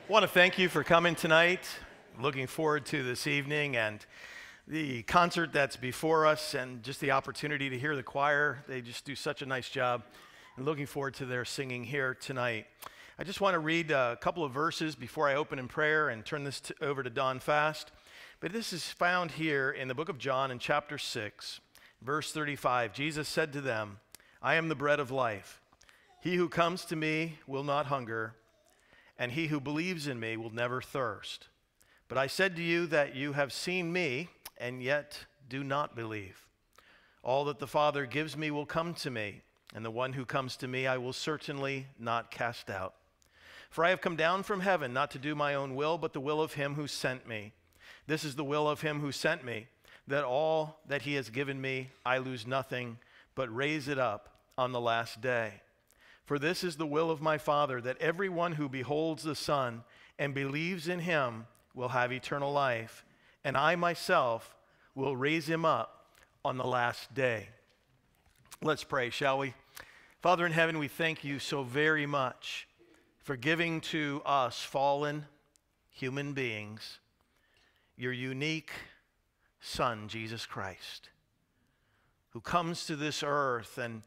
I want to thank you for coming tonight. Looking forward to this evening and the concert that's before us and just the opportunity to hear the choir. They just do such a nice job. And looking forward to their singing here tonight. I just want to read a couple of verses before I open in prayer and turn this over to Don Fast. But this is found here in the book of John in chapter 6, verse 35. Jesus said to them, "I am the bread of life. He who comes to me will not hunger, and he who believes in me will never thirst. But I said to you that you have seen me, and yet do not believe. All that the Father gives me will come to me, and the one who comes to me I will certainly not cast out. For I have come down from heaven not to do my own will, but the will of him who sent me. This is the will of him who sent me, that all that he has given me I lose nothing, but raise it up on the last day. For this is the will of my Father, that everyone who beholds the Son and believes in him will have eternal life, and I myself will raise him up on the last day." Let's pray, shall we? Father in heaven, we thank you so very much for giving to us fallen human beings your unique Son, Jesus Christ, who comes to this earth and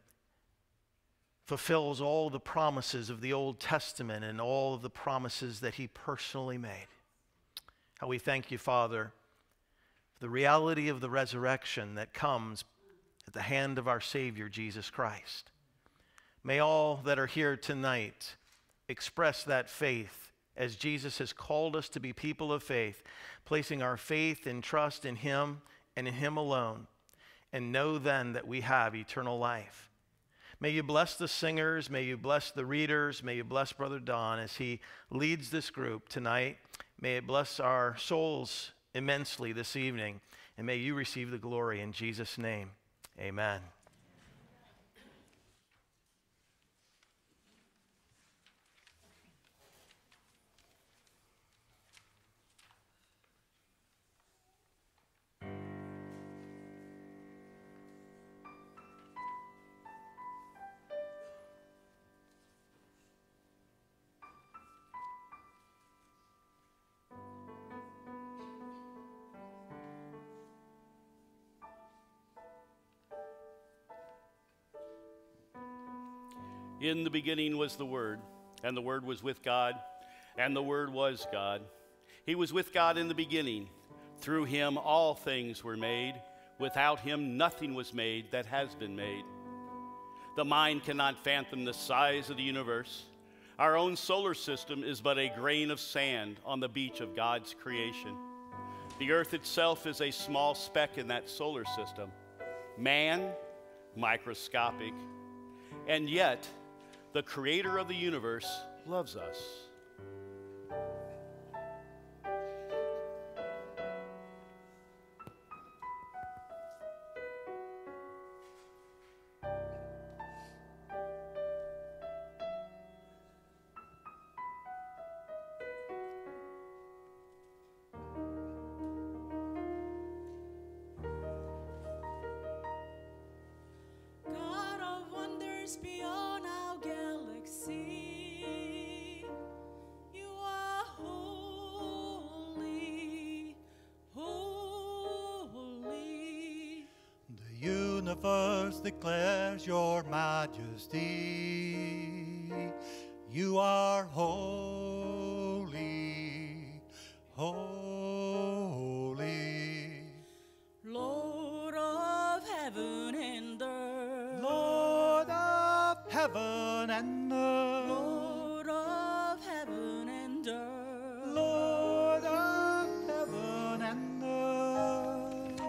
fulfills all the promises of the Old Testament and all of the promises that he personally made. How we thank you, Father, for the reality of the resurrection that comes at the hand of our Savior, Jesus Christ. May all that are here tonight express that faith as Jesus has called us to be people of faith, placing our faith and trust in him and in him alone, and know then that we have eternal life. May you bless the singers, may you bless the readers, may you bless Brother Don as he leads this group tonight. May it bless our souls immensely this evening, and may you receive the glory in Jesus' name. Amen. In the beginning was the Word, and the Word was with God, and the Word was God. He was with God in the beginning. Through him all things were made. Without him nothing was made that has been made. The mind cannot fathom the size of the universe. Our own solar system is but a grain of sand on the beach of God's creation. The earth itself is a small speck in that solar system. Man, microscopic, and yet the creator of the universe loves us. God of wonders beyond our galaxy, you are holy, holy. The universe declares your majesty. You are holy, holy. Lord of heaven and earth, Lord of heaven and earth. Lord of heaven and earth. Lord of heaven and earth.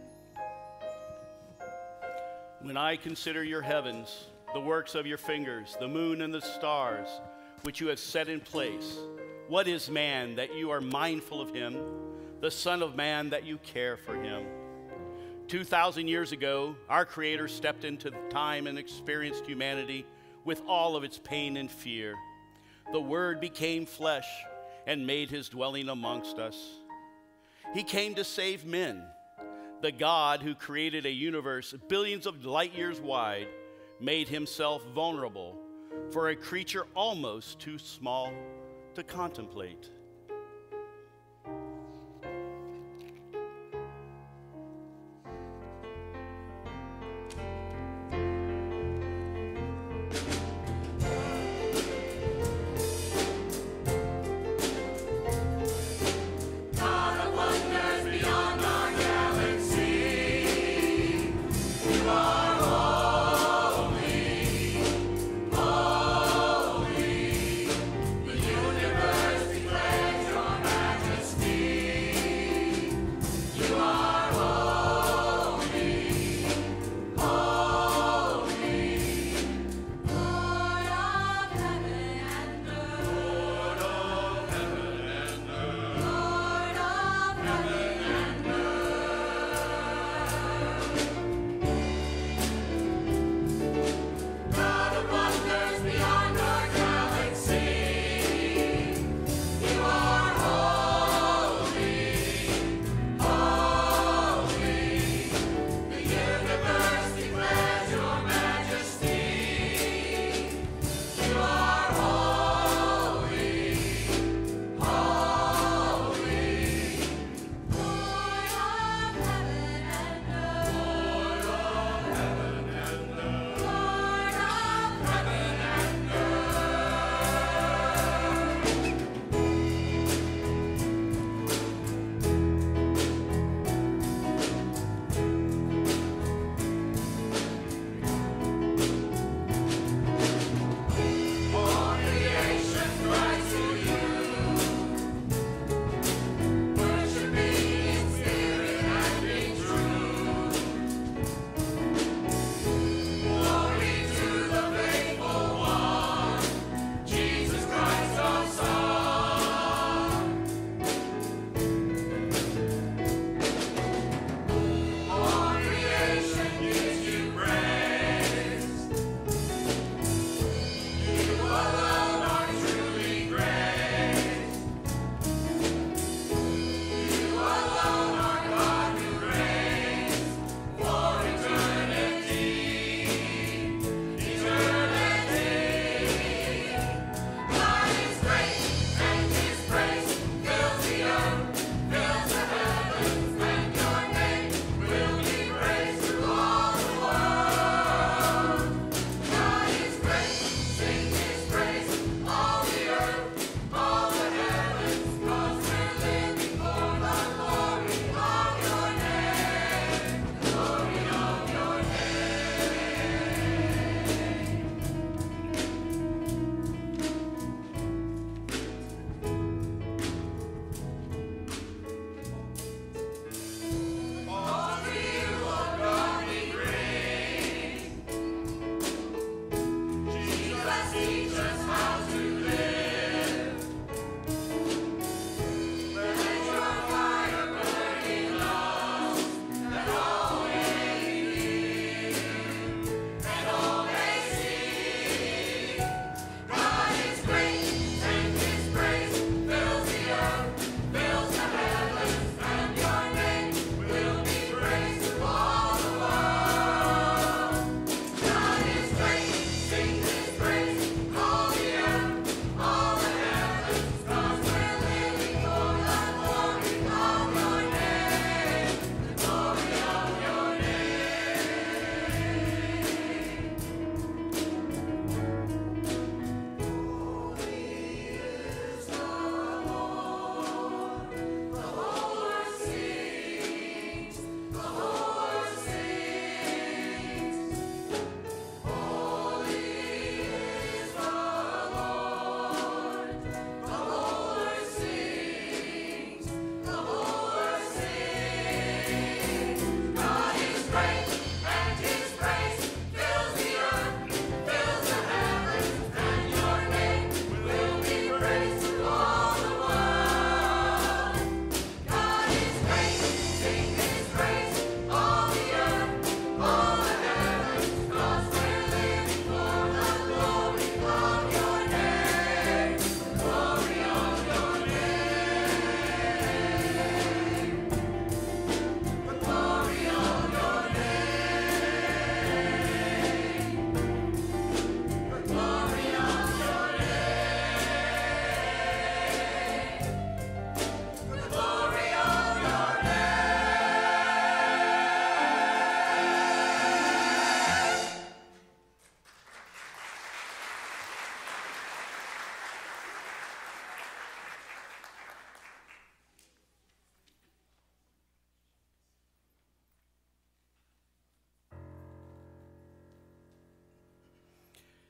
When I consider your heavens, the works of your fingers, the moon and the stars, which you have set in place, what is man that you are mindful of him, the Son of Man that you care for him? 2,000 years ago, our Creator stepped into time and experienced humanity with all of its pain and fear. The Word became flesh and made his dwelling amongst us. He came to save men. The God who created a universe billions of light years wide made himself vulnerable for a creature almost too small to contemplate. The universe declares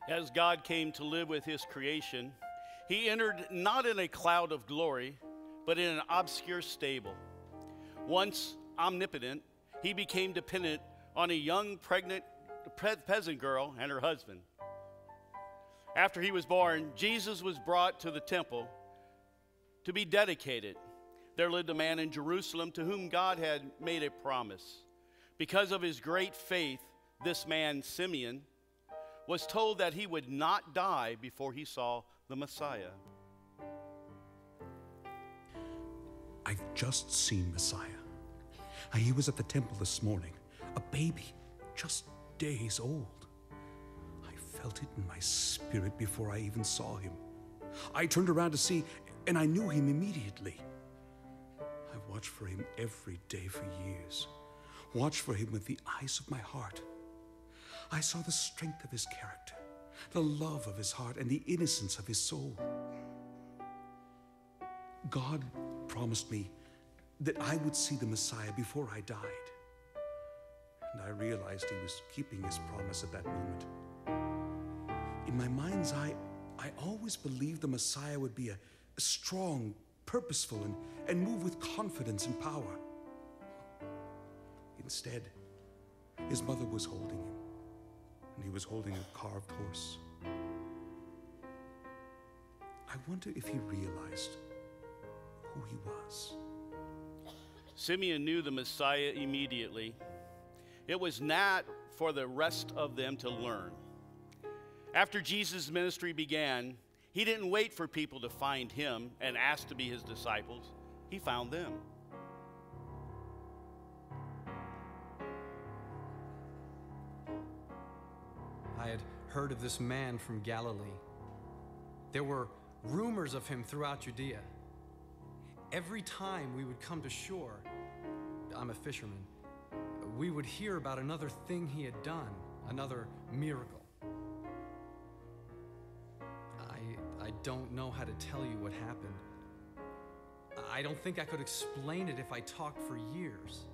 As God came to live with his creation, he entered not in a cloud of glory, but in an obscure stable. Once omnipotent, he became dependent on a young pregnant peasant girl and her husband. After he was born, Jesus was brought to the temple to be dedicated. There lived a man in Jerusalem to whom God had made a promise. Because of his great faith, this man, Simeon, was told that he would not die before he saw the Messiah. I've just seen Messiah. He was at the temple this morning, a baby, just days old. I felt it in my spirit before I even saw him. I turned around to see, and I knew him immediately. I've watched for him every day for years, watched for him with the eyes of my heart. I saw the strength of his character, the love of his heart, and the innocence of his soul. God promised me that I would see the Messiah before I died. And I realized he was keeping his promise at that moment. In my mind's eye, I always believed the Messiah would be a strong, purposeful, and move with confidence and power. Instead, his mother was holding him, and he was holding a carved horse. I wonder if he realized who he was. Simeon knew the Messiah immediately. It was not for the rest of them to learn. After Jesus' ministry began, he didn't wait for people to find him and ask to be his disciples. He found them. I had heard of this man from Galilee. There were rumors of him throughout Judea. Every time we would come to shore, I'm a fisherman, we would hear about another thing he had done, another miracle. I don't know how to tell you what happened. I don't think I could explain it if I talked for years.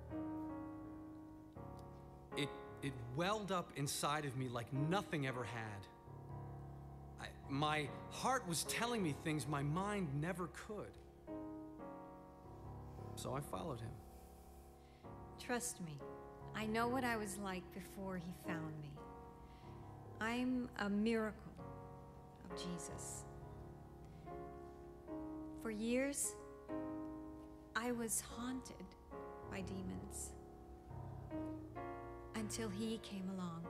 It welled up inside of me like nothing ever had. My heart was telling me things my mind never could. So I followed him. Trust me, I know what I was like before he found me. I'm a miracle of Jesus. For years, I was haunted by demons until he came along.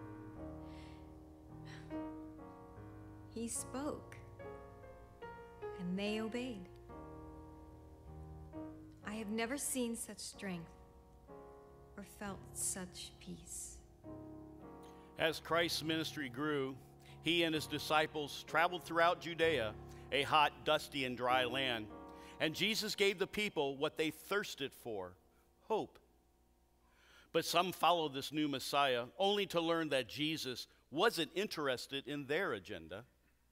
He spoke, and they obeyed. I have never seen such strength or felt such peace. As Christ's ministry grew, he and his disciples traveled throughout Judea, a hot, dusty, and dry land. And Jesus gave the people what they thirsted for, hope. But some followed this new Messiah only to learn that Jesus wasn't interested in their agenda.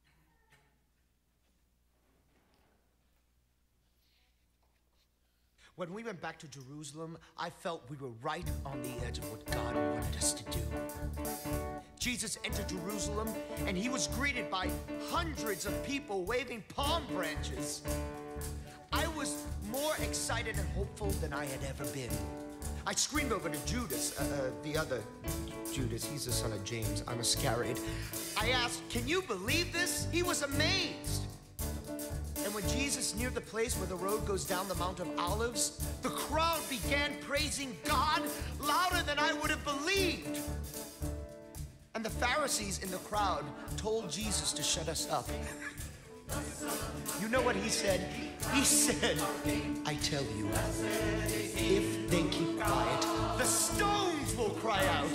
When we went back to Jerusalem, I felt we were right on the edge of what God wanted us to do. Jesus entered Jerusalem, and he was greeted by hundreds of people waving palm branches. I was more excited and hopeful than I had ever been. I screamed over to Judas, the other Judas, he's the son of James, I'm Iscariot. I asked, "Can you believe this?" He was amazed. And when Jesus neared the place where the road goes down the Mount of Olives, the crowd began praising God louder than I would have believed. And the Pharisees in the crowd told Jesus to shut us up. You know what he said? He said, "I tell you, if they keep quiet, the stones will cry out."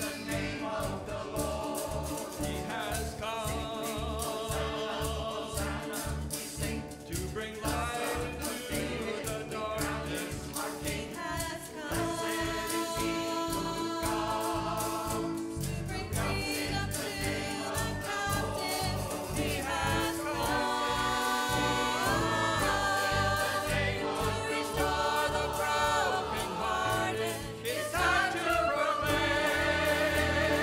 He has come to bring light to the darkness. Our King has come to bring freedom to the captives. He has come to restore the brokenhearted. It's time to proclaim.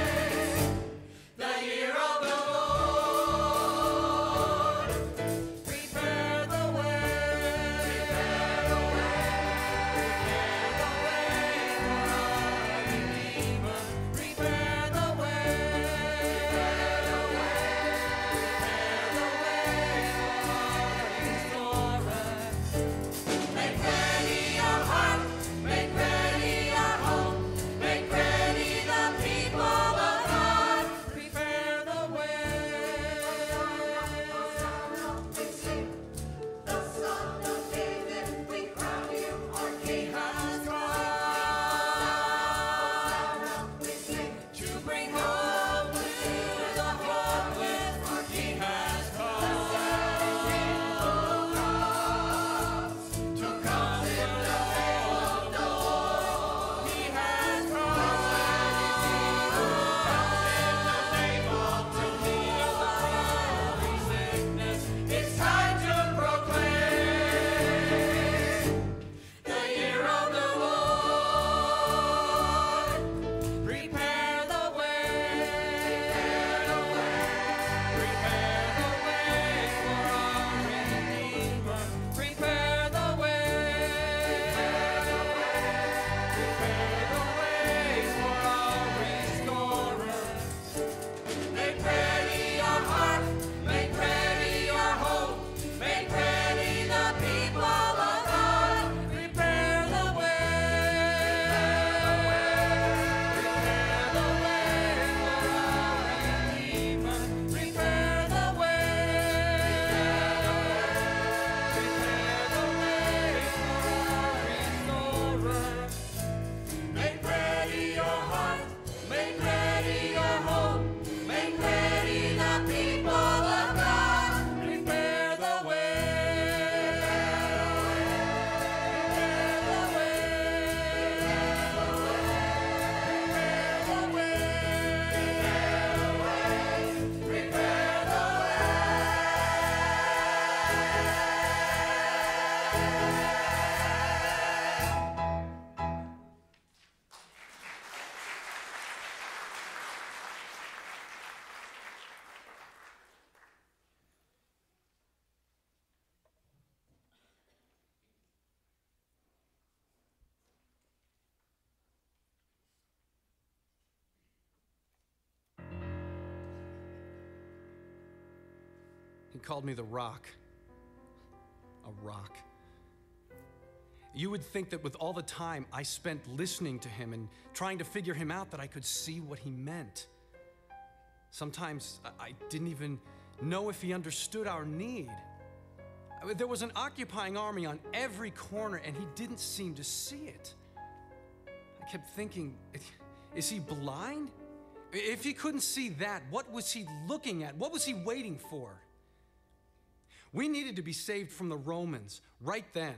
He called me the Rock. A rock. You would think that with all the time I spent listening to him and trying to figure him out, that I could see what he meant. Sometimes I didn't even know if he understood our need. There was an occupying army on every corner, and he didn't seem to see it. I kept thinking, is he blind? If he couldn't see that, what was he looking at? What was he waiting for? We needed to be saved from the Romans right then.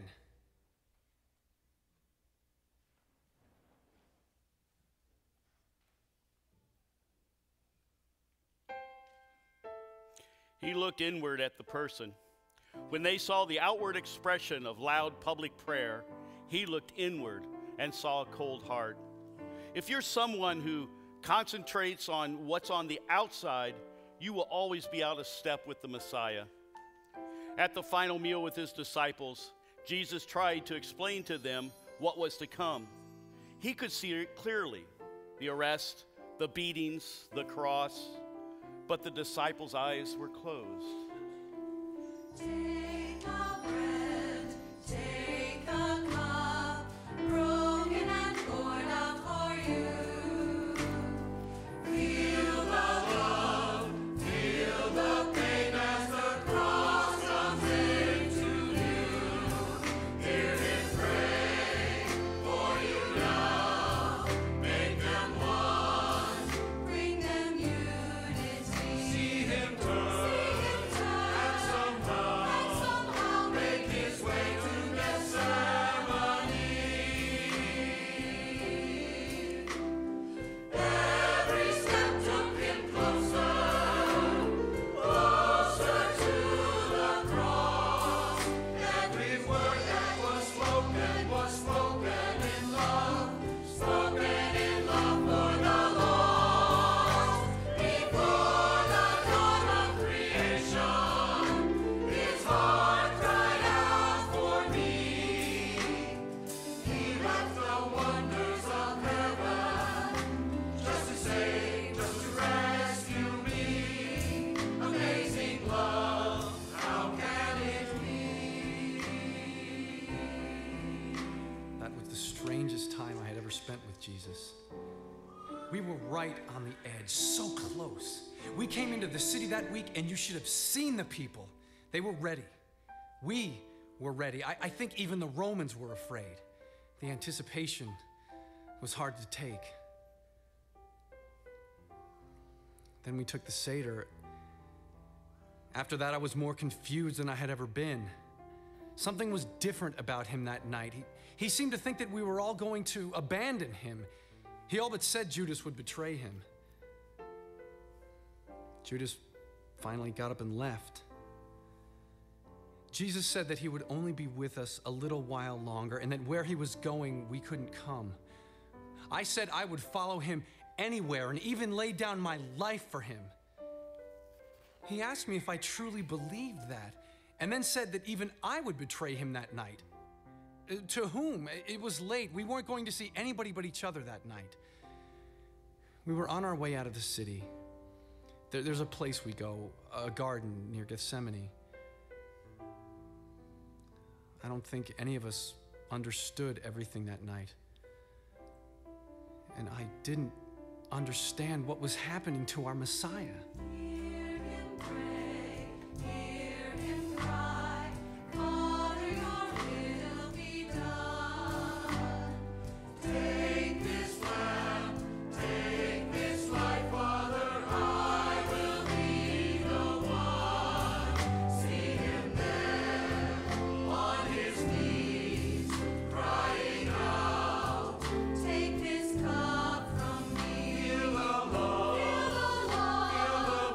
He looked inward at the person. When they saw the outward expression of loud public prayer, he looked inward and saw a cold heart. If you're someone who concentrates on what's on the outside, you will always be out of step with the Messiah. At the final meal with his disciples, Jesus tried to explain to them what was to come. He could see it clearly, the arrest, the beatings, the cross, but the disciples' eyes were closed. Take a bread, take a cup, broken and poured out for you. Feel the love, feel the pain as the cross comes into view. Hear him pray for you now. Make them one, bring them unity. See him turn. Spent with Jesus. We were right on the edge, so close. We came into the city that week, and you should have seen the people. They were ready. We were ready. I think even the Romans were afraid. The anticipation was hard to take. Then we took the Seder. After that, I was more confused than I had ever been. Something was different about him that night. He seemed to think that we were all going to abandon him. He all but said Judas would betray him. Judas finally got up and left. Jesus said that he would only be with us a little while longer, and that where he was going, we couldn't come. I said I would follow him anywhere and even lay down my life for him. He asked me if I truly believed that, and then said that even I would betray him that night. To whom? It was late. We weren't going to see anybody but each other that night. We were on our way out of the city. There's a place we go, a garden near Gethsemane. I don't think any of us understood everything that night. And I didn't understand what was happening to our Messiah. Hear him pray, hear him cry, Father, your will be done. Take this lamb, take this life, Father, I will be the one. See him there on his knees, crying out, take this cup from me. Feel the love, feel the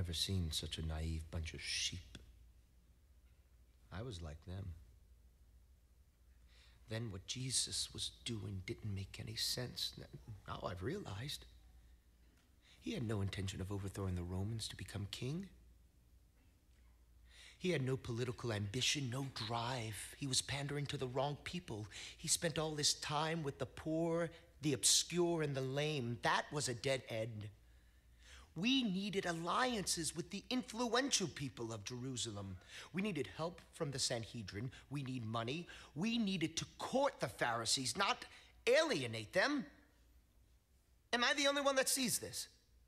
never seen such a naive bunch of sheep. I was like them. Then what Jesus was doing didn't make any sense. Now I've realized. He had no intention of overthrowing the Romans to become king. He had no political ambition, no drive. He was pandering to the wrong people. He spent all this time with the poor, the obscure, and the lame. That was a dead end. We needed alliances with the influential people of Jerusalem. We needed help from the Sanhedrin. We need money. We needed to court the Pharisees, not alienate them. Am I the only one that sees this?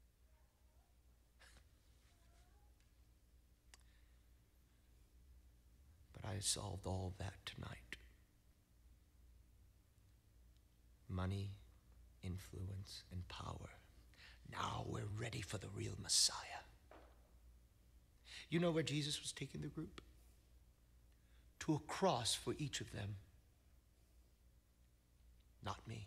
But I solved all that tonight. Money, influence, and power. Now we're ready for the real Messiah. You know where Jesus was taking the group? To a cross for each of them. Not me.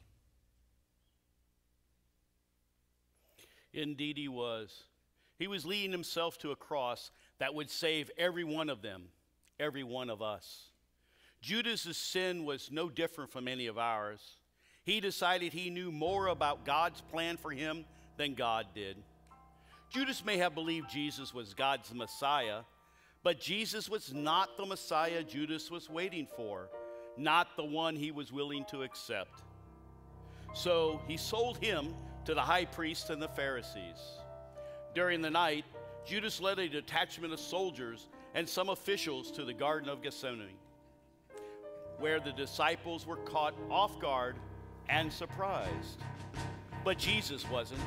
Indeed he was. He was leading himself to a cross that would save every one of them, every one of us. Judas' sin was no different from any of ours. He decided he knew more about God's plan for him than God did. Judas may have believed Jesus was God's Messiah, but Jesus was not the Messiah Judas was waiting for, not the one he was willing to accept. So he sold him to the high priests and the Pharisees. During the night, Judas led a detachment of soldiers and some officials to the Garden of Gethsemane, where the disciples were caught off guard and surprised. But Jesus wasn't.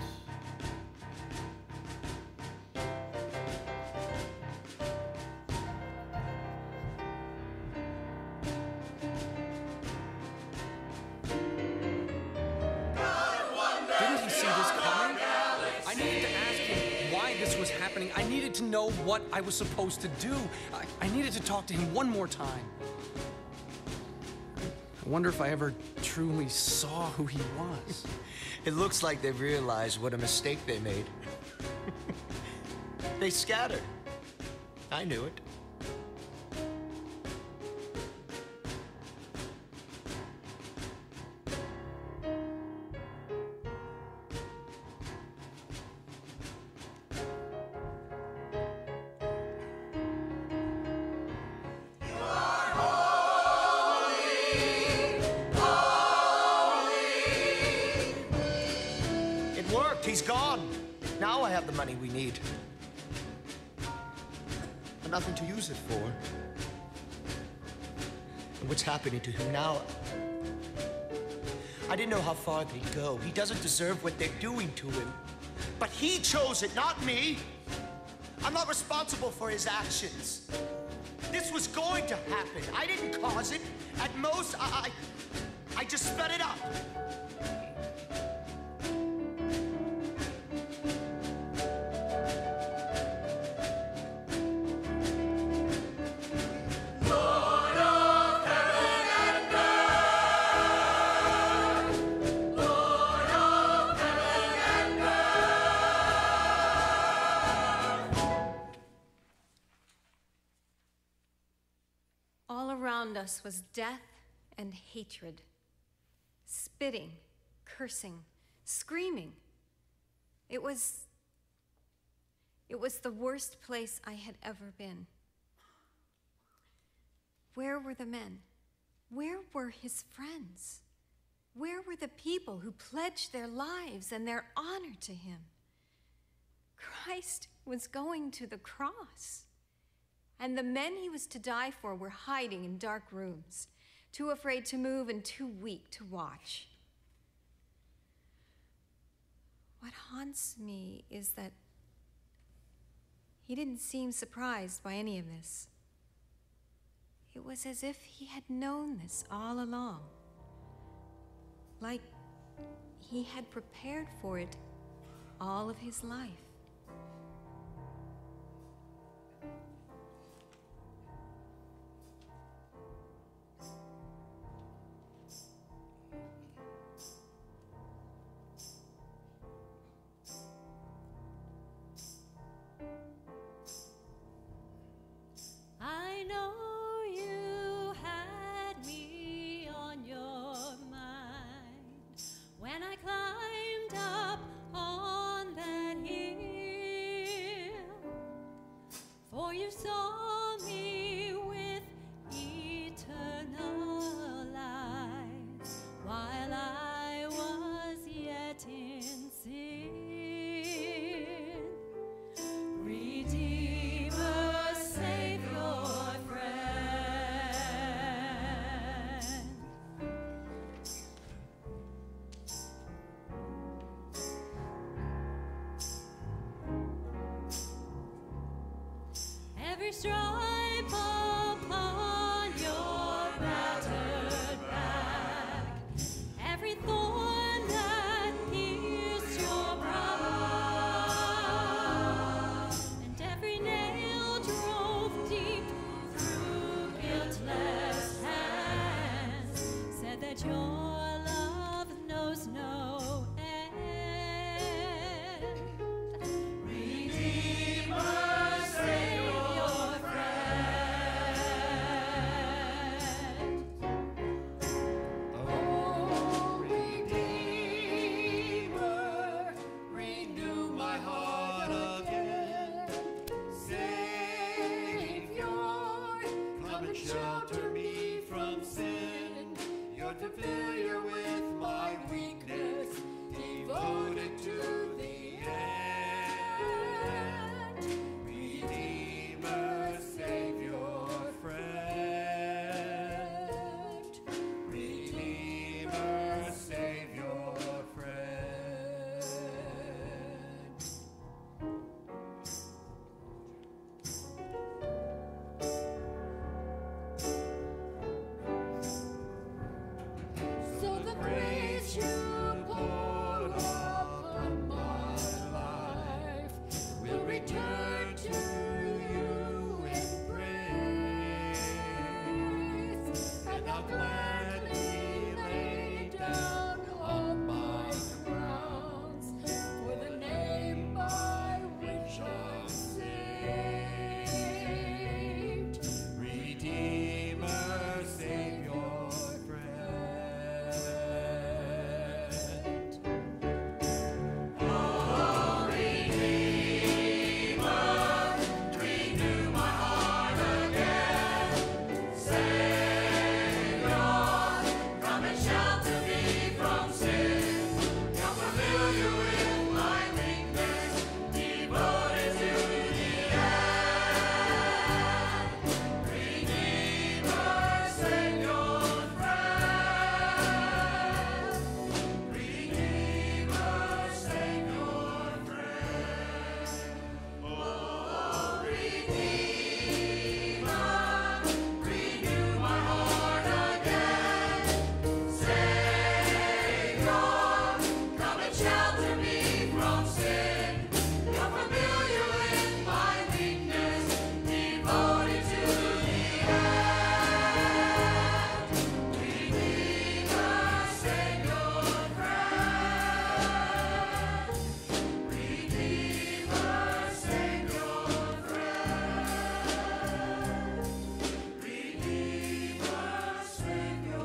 Didn't he see this coming? I needed to ask him why this was happening. I needed to know what I was supposed to do. I needed to talk to him one more time. I wonder if I ever truly saw who he was. It looks like they've realized what a mistake they made. They scattered. I knew it. It worked. He's gone. Now I have the money we need. But nothing to use it for. And what's happening to him now? I didn't know how far they'd go. He doesn't deserve what they're doing to him. But he chose it, not me. I'm not responsible for his actions. This was going to happen. I didn't cause it. At most, I just sped it up. All around us was death and hatred, spitting, cursing, screaming. It was the worst place I had ever been. Where were the men? Where were his friends? Where were the people who pledged their lives and their honor to him? Christ was going to the cross. And the men he was to die for were hiding in dark rooms, too afraid to move and too weak to watch. What haunts me is that he didn't seem surprised by any of this. It was as if he had known this all along, like he had prepared for it all of his life. For you saw me with eternal eyes while I was yet in sin. Redeemer, Savior, friend. Every stripe upon your battered back, every thorn that pierced your brow, and every nail drove deep through guiltless hands, said that your love knows no end. Redeemer, Savior, friend. Oh, Redeemer, renew my heart again. Savior, come and shelter me from sin. You're familiar with my weakness, devoted to the end. Redeemer, Savior, friend. Redeemer, Savior, friend. So the grace you poured upon my life will return to you in praise, and I'll gladly lay down all my crowns for the name by which I'm saved. Redeemer, Savior, friend. Oh, Redeemer, renew my heart again. Savior, come and shelter me from sin. You're familiar with my weakness, devoted to the end. Redeemer, Savior, friend. Redeemer, Savior, friend. Oh, Redeemer, renew my heart again. Savior, come and shelter me from sin. You're familiar with my weakness, devoted to the end. Redeemer, Savior, friend. Redeemer, Savior, friend. Redeemer, Savior,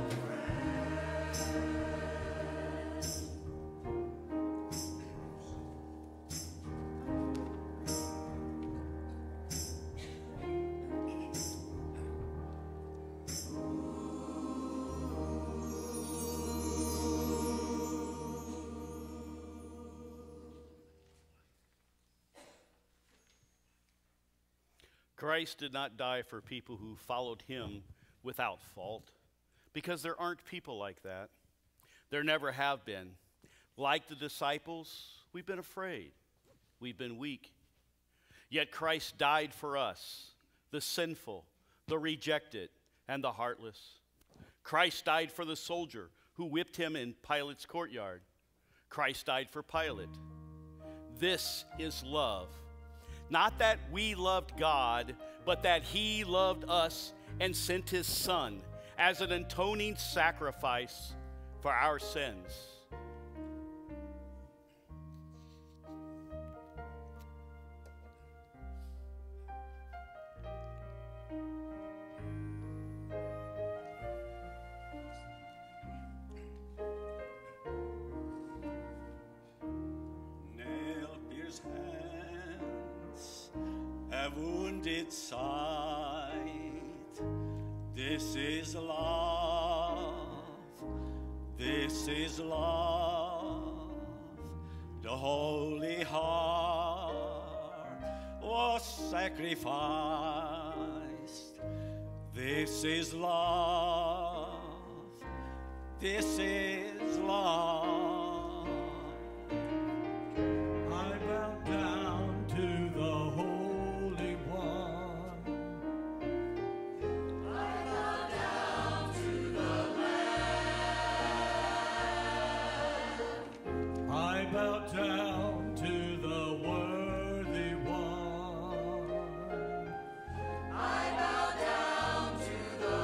Christ did not die for people who followed him without fault, because there aren't people like that. There never have been. Like the disciples, we've been afraid. We've been weak. Yet Christ died for us, the sinful, the rejected, and the heartless. Christ died for the soldier who whipped him in Pilate's courtyard. Christ died for Pilate. This is love. Not that we loved God, but that he loved us and sent his Son as an atoning sacrifice for our sins. have wounded sight. This is love. This is love. The Holy Heart was sacrificed. This is love. This is love. I bow down to the Holy One. I bow down to the Lamb. I bow down to the worthy one. I bow down to the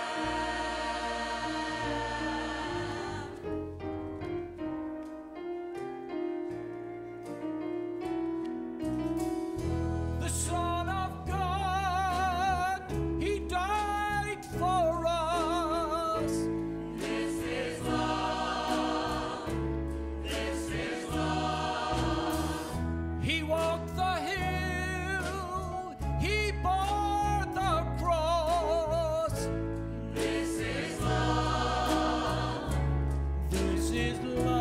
The Son of God, He died for us. This is love. This is love. He walked the hill, He bore the cross. This is love. This is love.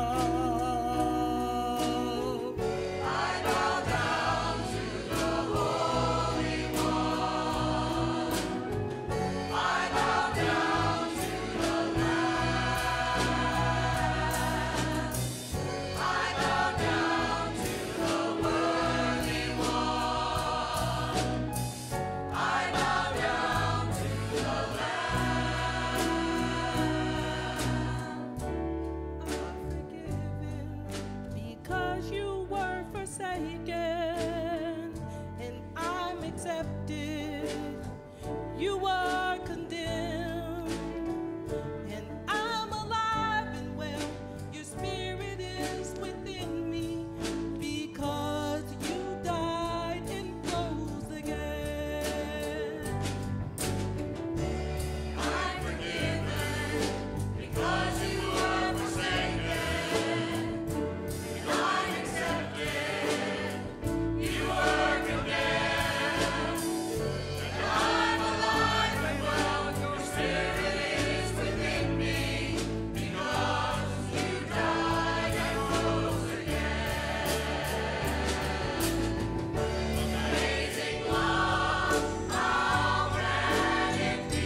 I bow down to the Holy One. I bow down to the Lamb. I bow down to the worthy one. I bow down to the Because you were forsaken and I'm accepted. You were condemned and I'm alive and well. Your spirit is within me because you died and rose again. I'm forgiven because you were forsaken. I'm accepted. You were condemned. And I'm alive and well. Your spirit is within me because you died and rose again. Amazing love, how can it be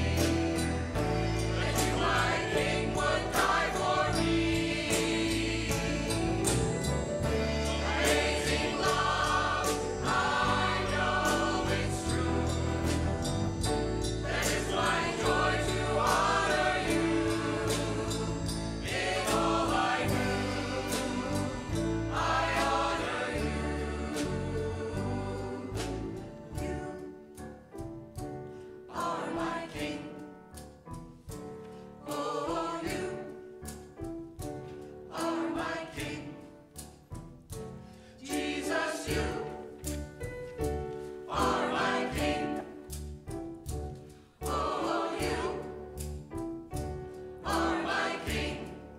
that you, my King, would die for me? Amazing love, I know it's true. That is my joy to honor you in all I do. I honor you. You are my King. Oh, you are my King. Jesus, you are my King. Oh, you are my King.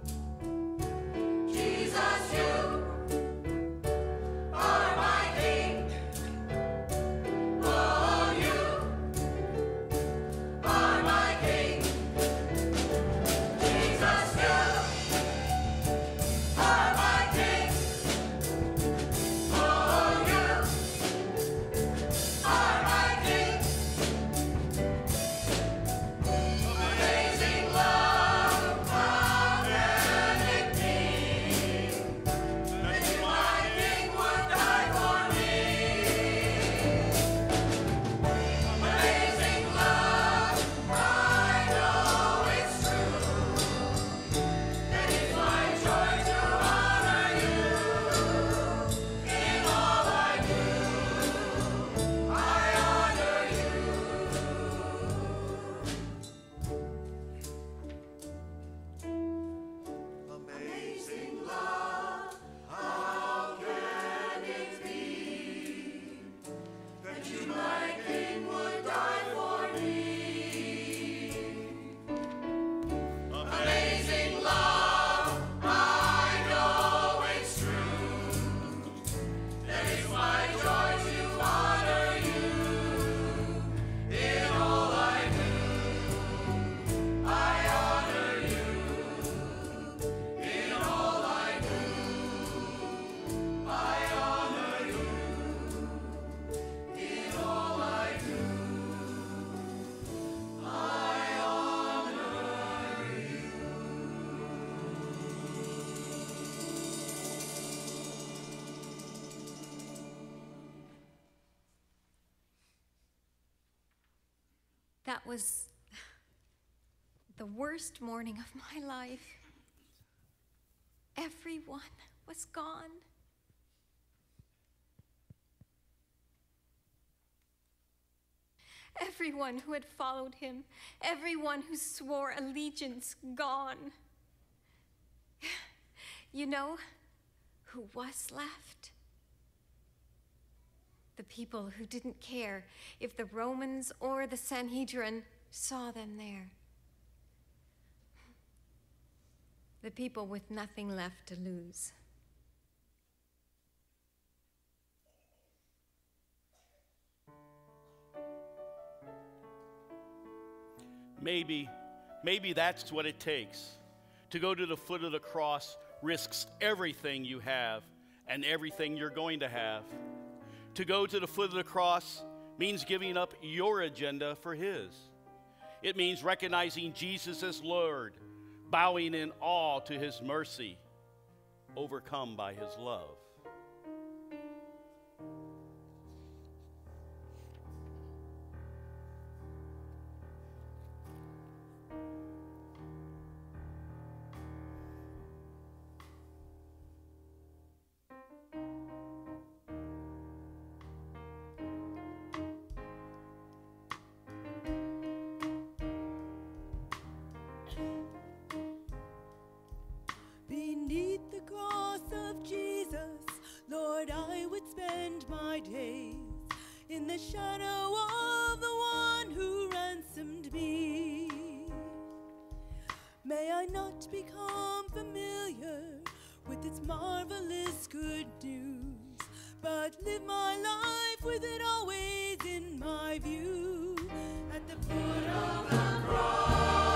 Jesus, you are my King. Oh, you are my King. Jesus, you are my King. Oh, you are my King. Amazing love, how can it be that you, my King, would die for me? Amazing love, I know it's true. That is my joy to honor you in all I do. I honor you. Amazing love, how can it be that you, my King, would die for me? Amazing love, I know it's true. That is my joy to honor That was the worst morning of my life. Everyone was gone. Everyone who had followed him, everyone who swore allegiance, gone. You know who was left? The people who didn't care if the Romans or the Sanhedrin saw them there. The people with nothing left to lose. Maybe that's what it takes. To go to the foot of the cross risks everything you have and everything you're going to have. To go to the foot of the cross means giving up your agenda for his. It means recognizing Jesus as Lord, bowing in awe to his mercy, overcome by his love. Beneath the cross of Jesus, Lord, I would spend my days in the shadow of the one who ransomed me. May I not become familiar with its marvelous good news, but live my life with it always in my view. At the foot of the cross,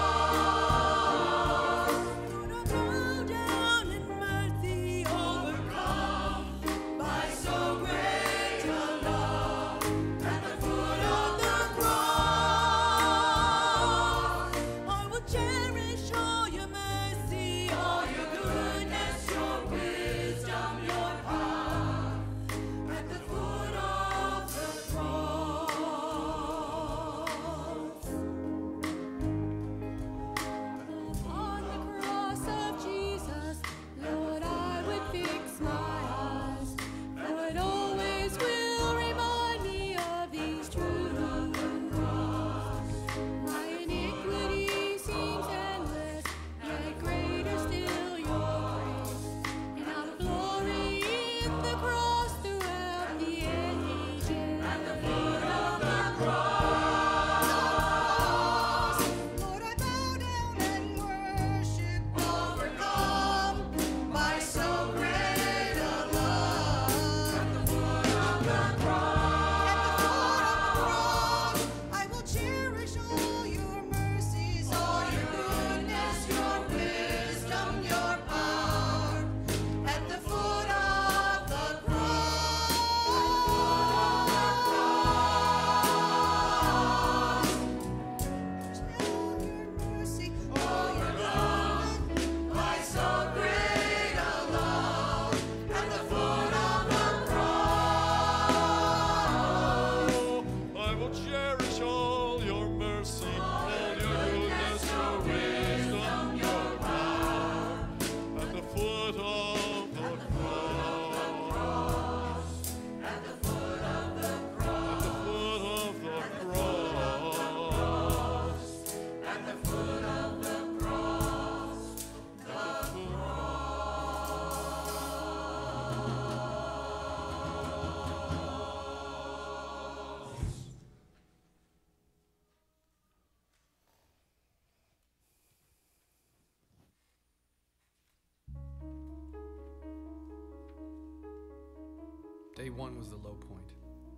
Day one was the low point.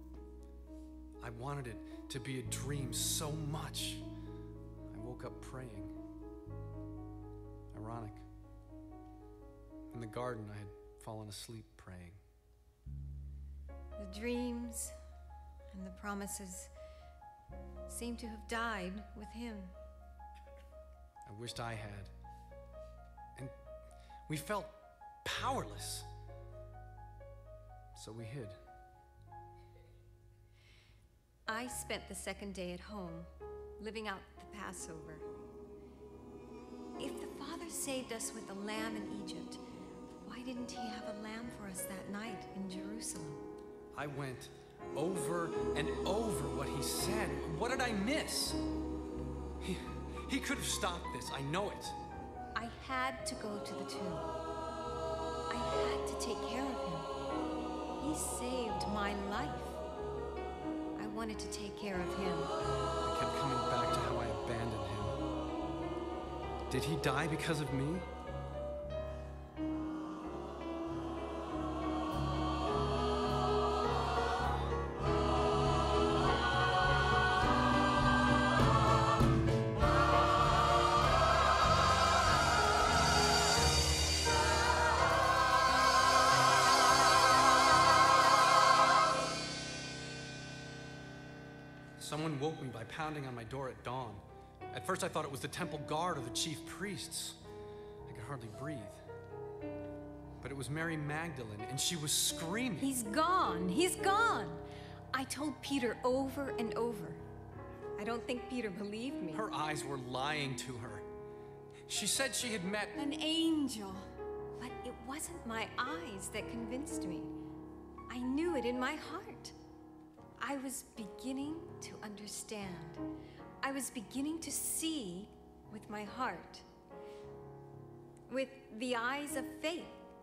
I wanted it to be a dream so much. I woke up praying. Ironic. In the garden, I had fallen asleep praying. The dreams and the promises seemed to have died with him. I wished I had. And we felt powerless. So we hid. I spent the second day at home, living out the Passover. If the Father saved us with a lamb in Egypt, why didn't he have a lamb for us that night in Jerusalem? I went over and over what he said. What did I miss? He could have stopped this. I know it. I had to go to the tomb. I had to take care of him. He saved my life. I wanted to take care of him. I kept coming back to how I abandoned him. Did he die because of me? Someone woke me by pounding on my door at dawn. At first I thought it was the temple guard or the chief priests. I could hardly breathe. But it was Mary Magdalene, and she was screaming. He's gone. He's gone. I told Peter over and over. I don't think Peter believed me. Her eyes were lying to her. She said she had met an angel. But it wasn't my eyes that convinced me. I knew it in my heart. I was beginning to understand. I was beginning to see with my heart, with the eyes of faith.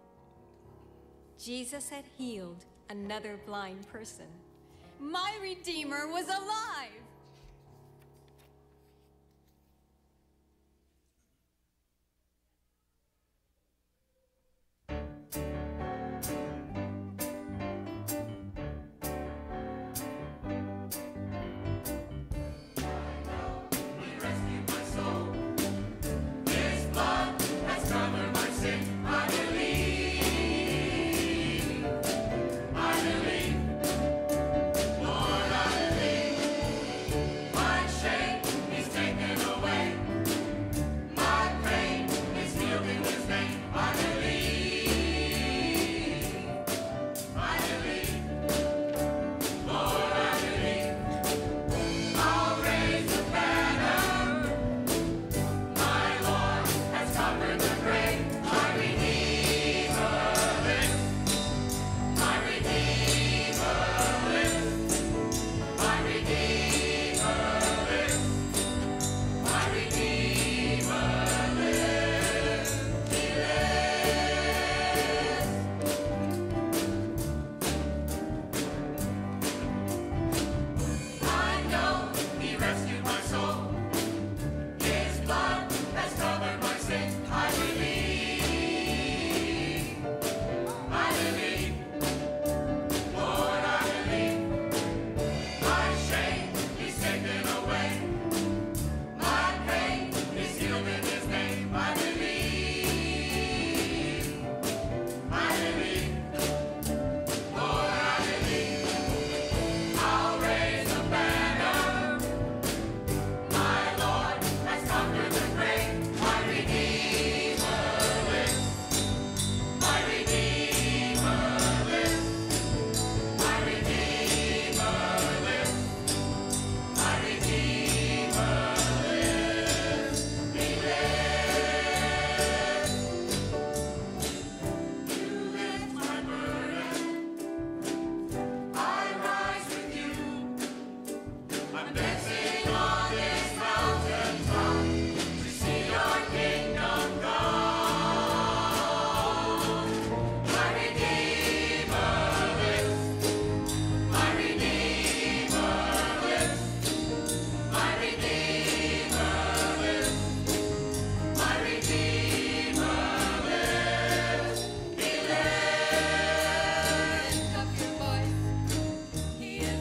Jesus had healed another blind person. My Redeemer was alive.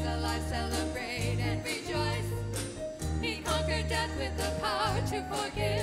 Celebrate and rejoice. He conquered death with the power to forgive.